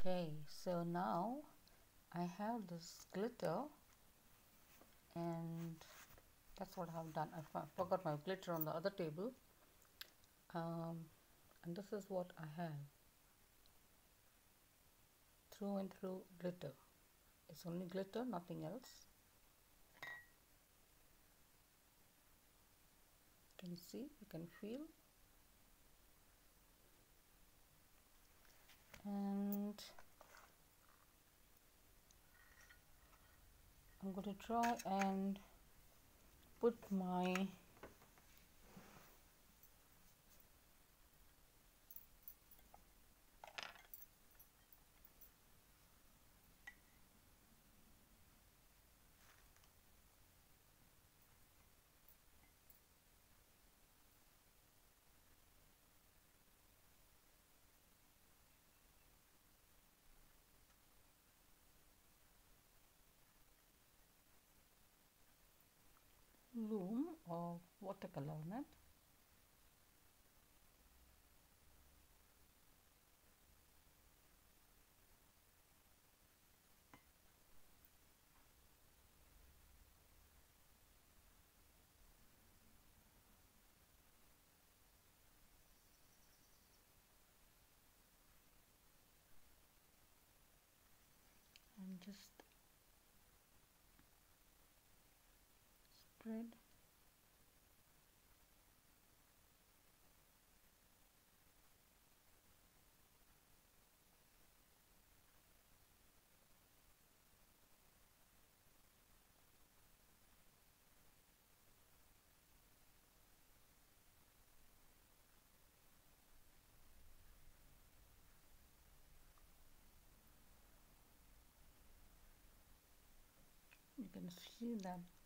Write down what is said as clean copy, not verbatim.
Okay, so now I have this glitter, and that's what I have done. I forgot my glitter on the other table, and this is what I have. Through and through glitter. It's only glitter, nothing else. You can see, you can feel, and I'm going to try and put my loom or watercolor on it. And just spread. You can see that